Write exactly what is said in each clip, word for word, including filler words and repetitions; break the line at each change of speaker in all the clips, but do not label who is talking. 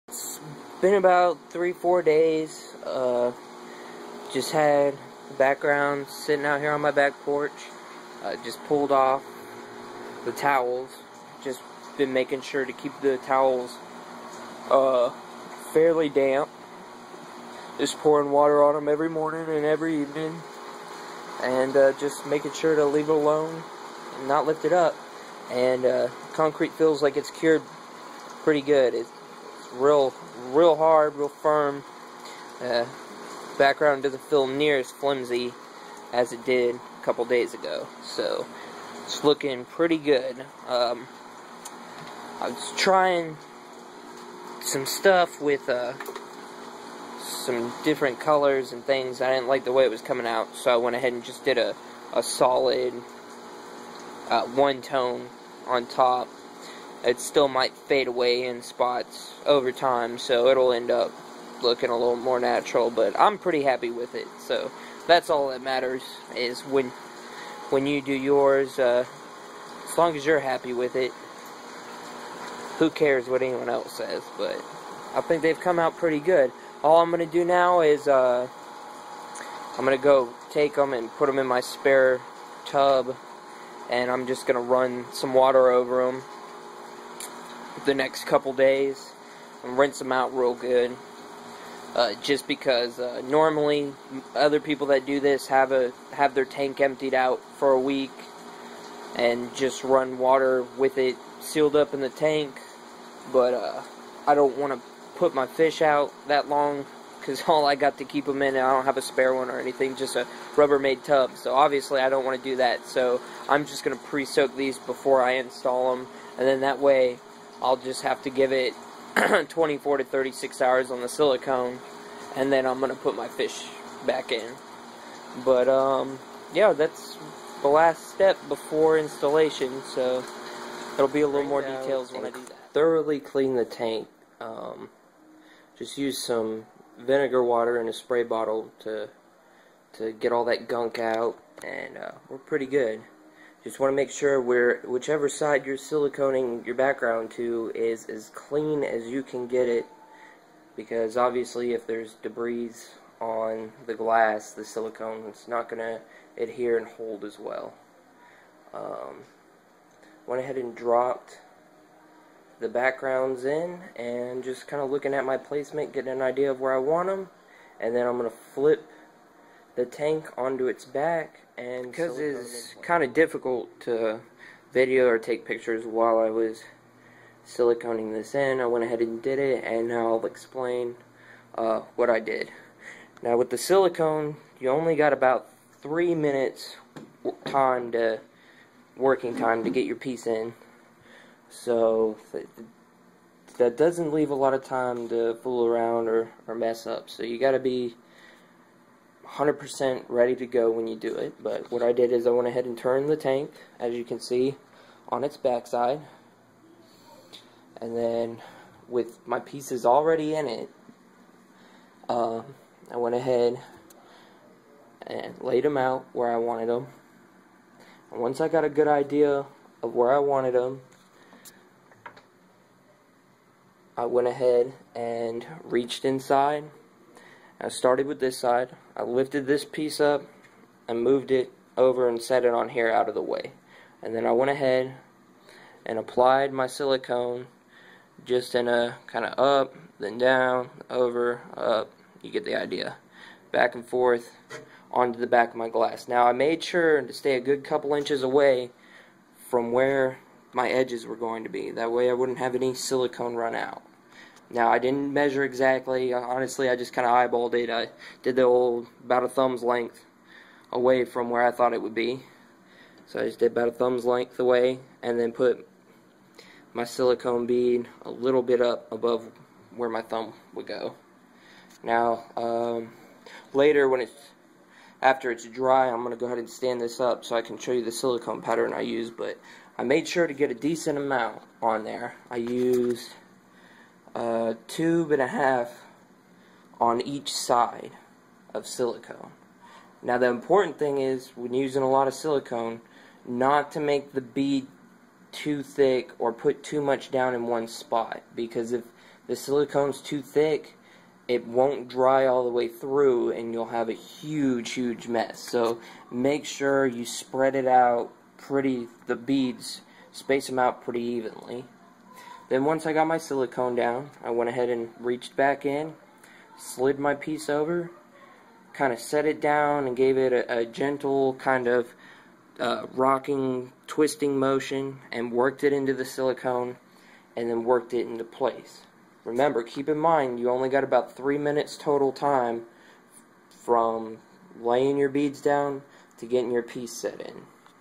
It's been about three, four days. Uh, just had the background sitting out here on my back porch. Uh, just pulled off the towels. Just been making sure to keep the towels uh, fairly damp. Just pouring water on them every morning and every evening. And uh, just making sure to leave it alone and not lift it up. And uh, concrete feels like it's cured pretty good. It's real, real hard, real firm. Uh, background doesn't feel near as flimsy as it did a couple days ago. So it's looking pretty good. Um, I was trying some stuff with uh, some different colors and things. I didn't like the way it was coming out, so I went ahead and just did a, a solid uh, one tone on top. It still might fade away in spots over time, so it'll end up looking a little more natural, but I'm pretty happy with it. So that's all that matters, is when when you do yours, uh, as long as you're happy with it, who cares what anyone else says. But I think they've come out pretty good. All I'm going to do now is uh, I'm going to go take them and put them in my spare tub, and I'm just going to run some water over them the next couple days and rinse them out real good. Uh, just because uh, normally other people that do this have a have their tank emptied out for a week and just run water with it sealed up in the tank. But uh, I don't want to put my fish out that long, because all I got to keep them in, and I don't have a spare one or anything, just a Rubbermaid tub. So obviously I don't want to do that. So I'm just going to pre-soak these before I install them, and then that way I'll just have to give it twenty-four to thirty-six hours on the silicone, and then I'm going to put my fish back in. But um, yeah, that's the last step before installation, so there'll be a little more details when I do that. Thoroughly clean the tank. Um, just use some vinegar water in a spray bottle to to get all that gunk out, and uh, we're pretty good. Just want to make sure we're whichever side you're siliconing your background to is as clean as you can get it, because obviously if there's debris on the glass, the silicone is not going to adhere and hold as well. Um, went ahead and dropped the backgrounds in, and just kind of looking at my placement, getting an idea of where I want them, and then I'm going to flip the tank onto its back. And because it's kind of difficult to video or take pictures while I was siliconing this in, I went ahead and did it, and now I'll explain uh, what I did. Now with the silicone, you only got about three minutes time to working time to get your piece in. So th that doesn't leave a lot of time to fool around or, or mess up. So you got to be one hundred percent ready to go when you do it. But what I did is I went ahead and turned the tank, as you can see, on its backside. And then with my pieces already in it, uh, I went ahead and laid them out where I wanted them. And once I got a good idea of where I wanted them, I went ahead and reached inside. I started with this side. I lifted this piece up and moved it over and set it on here out of the way. And then I went ahead and applied my silicone just in a kind of up, then down, over, up. You get the idea. Back and forth onto the back of my glass. Now I made sure to stay a good couple inches away from where my edges were going to be. That way I wouldn't have any silicone run out. Now I didn't measure exactly. Honestly, I just kind of eyeballed it. I did the old about a thumb's length away from where I thought it would be. So I just did about a thumb's length away, and then put my silicone bead a little bit up above where my thumb would go. Now um, later, when it's after it's dry, I'm going to go ahead and stand this up so I can show you the silicone pattern I use. But I made sure to get a decent amount on there. I used a tube and a half on each side of silicone. Now the important thing is, when using a lot of silicone, not to make the bead too thick or put too much down in one spot, because if the silicone's too thick, it won't dry all the way through and you'll have a huge, huge mess. So make sure you spread it out pretty, the beads, space them out pretty evenly. Then once I got my silicone down, I went ahead and reached back in, slid my piece over, kind of set it down and gave it a, a gentle kind of uh, rocking, twisting motion and worked it into the silicone and then worked it into place. Remember, keep in mind, you only got about three minutes total time from laying your beads down to getting your piece set in.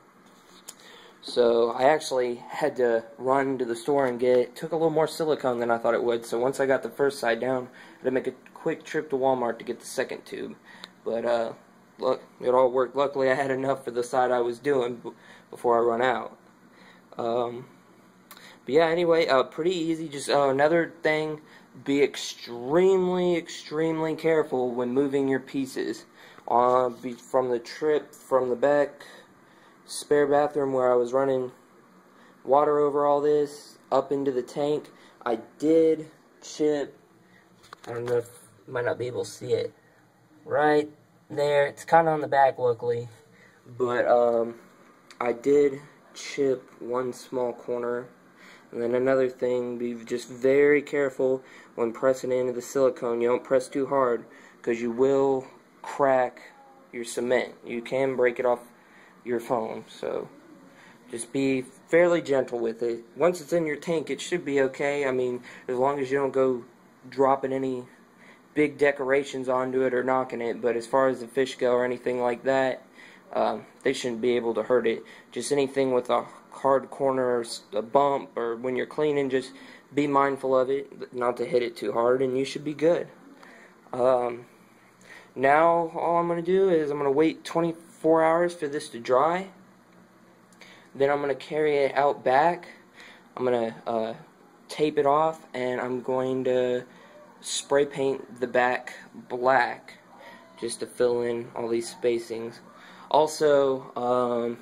So I actually had to run to the store and get, it took a little more silicone than I thought it would, so once I got the first side down, I had to make a quick trip to Walmart to get the second tube. But, uh, look, it all worked. Luckily, I had enough for the side I was doing b before I run out. Um... But yeah, anyway, uh, pretty easy. Just uh, another thing, be extremely, extremely careful when moving your pieces. Uh, be from the trip from the back spare bathroom where I was running water over all this, up into the tank, I did chip, I don't know if you might not be able to see it, right there. It's kind of on the back, luckily. But um, I did chip one small corner. And then another thing, be just very careful when pressing into the silicone. You don't press too hard because you will crack your cement. You can break it off your phone, so just be fairly gentle with it. Once it's in your tank, it should be okay. I mean, as long as you don't go dropping any big decorations onto it or knocking it. But as far as the fish go or anything like that, um, they shouldn't be able to hurt it. Just anything with a hard corner or a bump or when you're cleaning, just be mindful of it, not to hit it too hard, and you should be good. Um, now all I'm going to do is I'm going to wait twenty-four hours for this to dry. Then I'm going to carry it out back. I'm going to uh, tape it off, and I'm going to spray paint the back black just to fill in all these spacings. Also, um,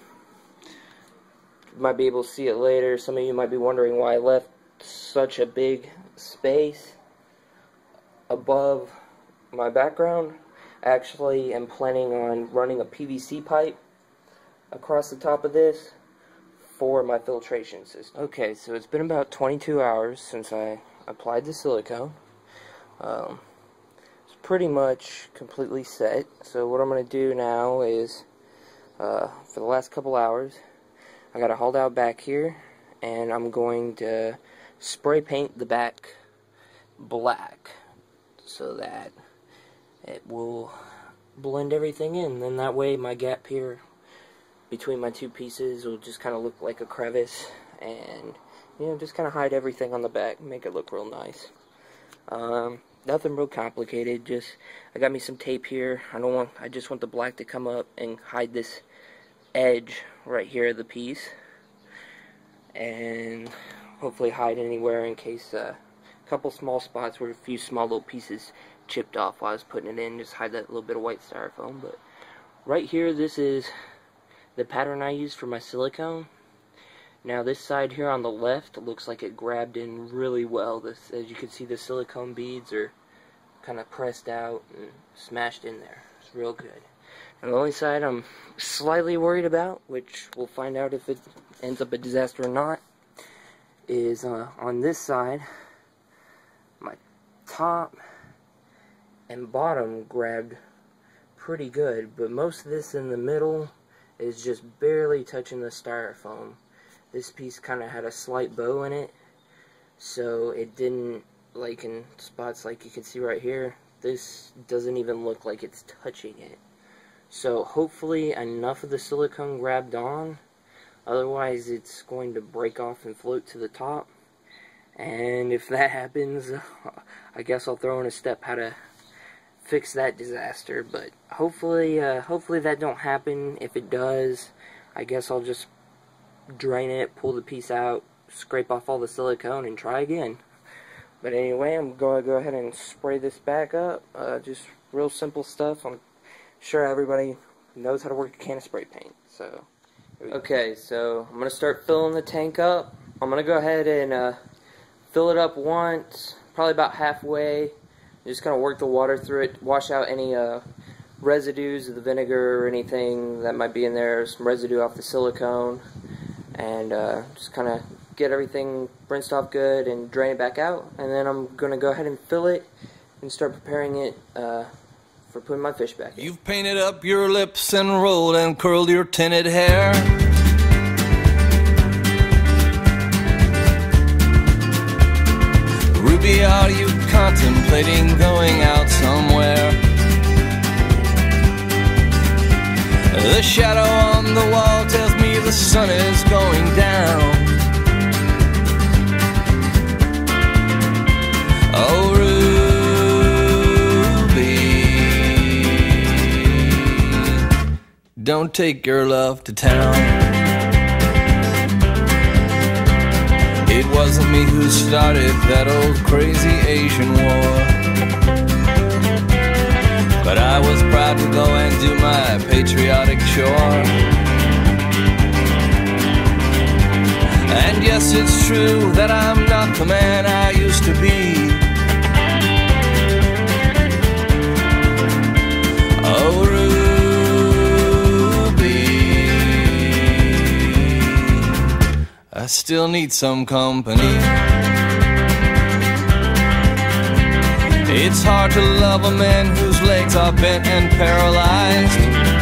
you might be able to see it later. Some of you might be wondering why I left such a big space above my background. I actually am planning on running a P V C pipe across the top of this for my filtration system. Okay, so it's been about twenty-two hours since I applied the silicone. Um, it's pretty much completely set. So what I'm going to do now is, uh, for the last couple hours, I got it hauled out back here, and I'm going to spray paint the back black so that it will blend everything in. Then that way my gap here between my two pieces will just kind of look like a crevice, and you know, just kind of hide everything on the back, make it look real nice. Um, nothing real complicated. Just I got me some tape here. I don't want. I just want the black to come up and hide this edge right here of the piece, and hopefully hide anywhere in case uh, a couple small spots where a few small little pieces chipped off while I was putting it in. Just hide that little bit of white styrofoam. But right here, this is the pattern I used for my silicone. Now this side here on the left looks like it grabbed in really well. This, as you can see, the silicone beads are kind of pressed out and smashed in there. It's real good. And the only side I'm slightly worried about, which we'll find out if it ends up a disaster or not, is uh, on this side, my top and bottom grabbed pretty good, but most of this in the middle is just barely touching the styrofoam. This piece kind of had a slight bow in it, so it didn't, like in spots like you can see right here, this doesn't even look like it's touching it. So hopefully enough of the silicone grabbed on, otherwise it's going to break off and float to the top. And if that happens, I guess I'll throw in a step how to fix that disaster. But hopefully, uh, hopefully that don't happen. If it does, I guess I'll just drain it, pull the piece out, scrape off all the silicone, and try again. But anyway, I'm going to go ahead and spray this back up. Uh, just real simple stuff. I'm sure everybody knows how to work a can of spray paint. So, okay, so I'm going to start filling the tank up. I'm going to go ahead and uh, fill it up once, probably about halfway. Just kind of work the water through it, wash out any uh, residues of the vinegar or anything that might be in there, some residue off the silicone, and uh, just kind of get everything rinsed off good and drain it back out. And then I'm going to go ahead and fill it and start preparing it uh, for putting my fish back in.
You've painted up your lips and rolled and curled your tinted hair. Ruby, are you contemplating going out somewhere? The shadow on the wall tells me the sun is going down. Oh, Ruby, don't take your love to town. It wasn't me who started that old crazy Asian war, but I was proud to go and do my patriotic chore. And yes, it's true that I'm not the man I used to be. Oh, Ruby, I still need some company. It's hard to love a man whose legs are bent and paralyzed.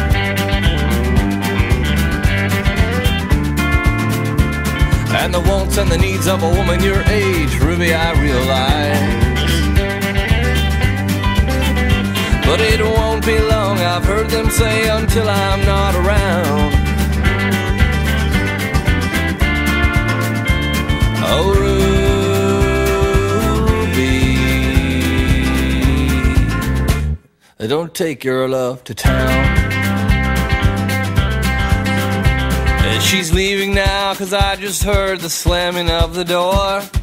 And the wants and the needs of a woman your age, Ruby, I realize. But it won't be long, I've heard them say, until I'm not around. Oh, Ruby, don't take your love to town. She's leaving now, 'cause I just heard the slamming of the door.